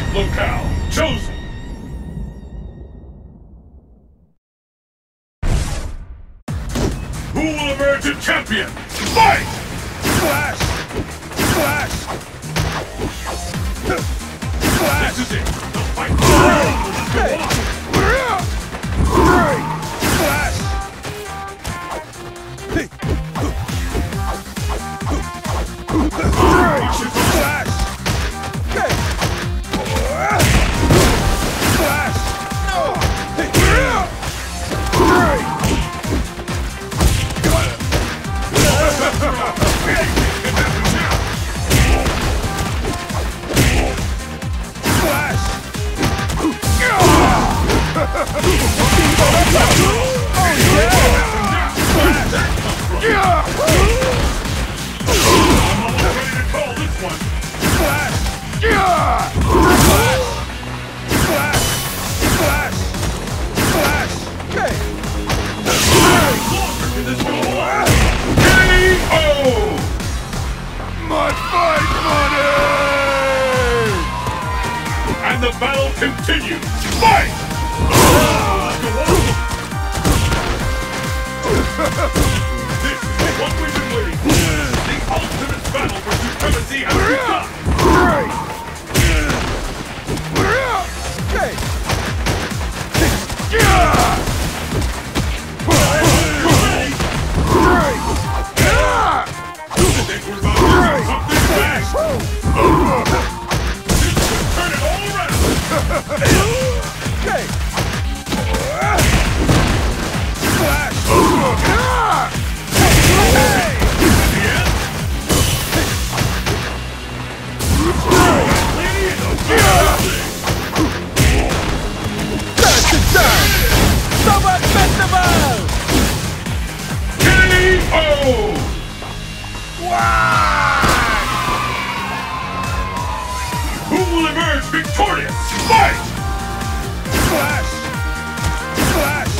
Fight locale chosen. Who will emerge a champion? Fight! Flash! Flash! Flash! This is it. The fight will go on. Flash! Flash! The battle continues! Fight! This is what we've been waiting for! The ultimate battle for supremacy has begun! I think we're about to do something fast! Okay. Flash! Who will emerge victorious? Fight! Flash! Flash!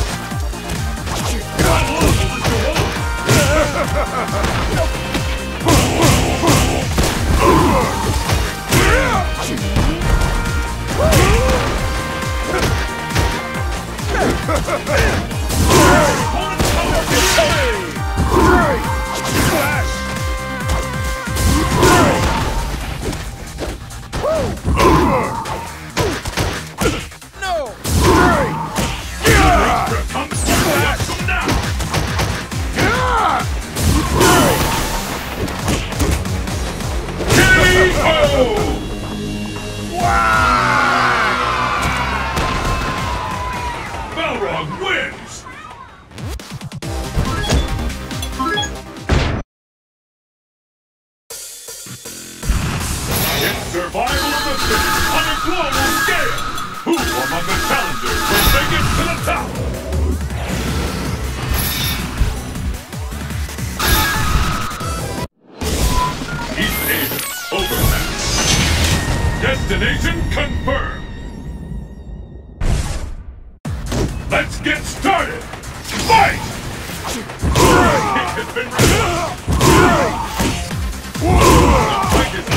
Balrog wins! It's survival of the fittest on a global scale! Who among the challengers will make it to the top? East Asia, overmatched. Destination confirmed! Let's get started! Fight! It has been resolved! The fight is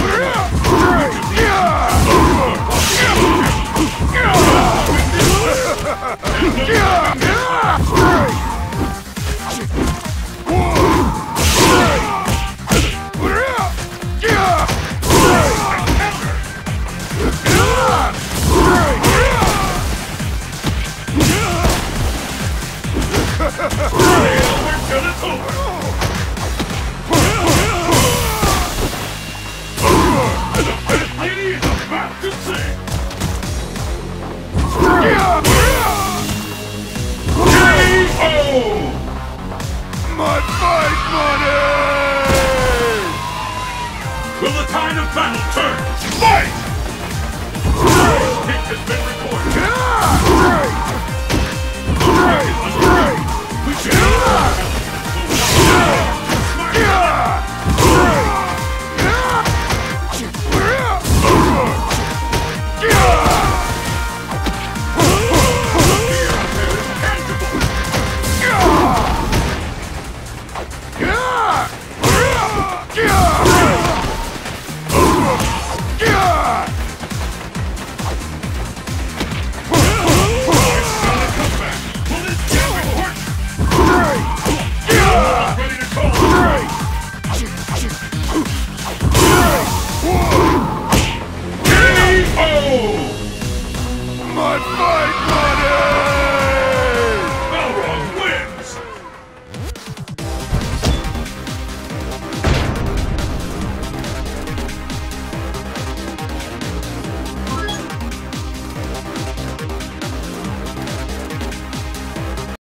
Will the tide of battle turn? Fight! Kick has been